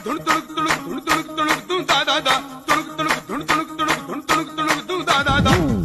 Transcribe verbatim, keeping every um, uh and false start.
धुन तुणुक तुणुक धुन तुणुक तुणुक धुन दा दा दा तुणुक तुणुक धुन तुणुक तुणुक धुन तुणुक तुणुक धुन दा दा दा